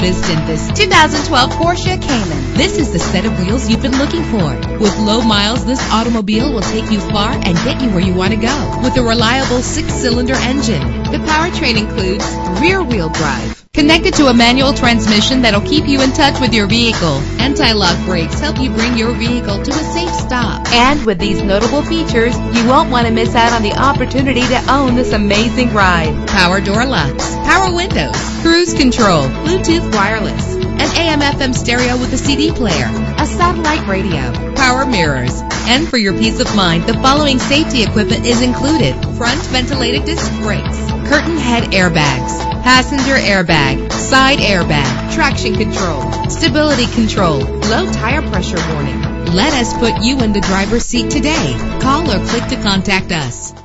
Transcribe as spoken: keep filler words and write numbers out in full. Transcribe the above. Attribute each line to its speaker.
Speaker 1: noticed in this two thousand twelve Porsche Cayman. This is the set of wheels you've been looking for. With low miles, this automobile will take you far and get you where you want to go. With a reliable six-cylinder engine, the powertrain includes rear-wheel drive, connected to a manual transmission that'll keep you in touch with your vehicle. Anti-lock brakes help you bring your vehicle to a safe stop. And with these notable features, you won't want to miss out on the opportunity to own this amazing ride. Power door locks, power windows, cruise control, Bluetooth wireless, an A M F M stereo with a C D player, a satellite radio, power mirrors. And for your peace of mind, the following safety equipment is included: front ventilated disc brakes, curtain head airbags, passenger airbag, side airbag, traction control, stability control, low tire pressure warning. Let us put you in the driver's seat today. Call or click to contact us.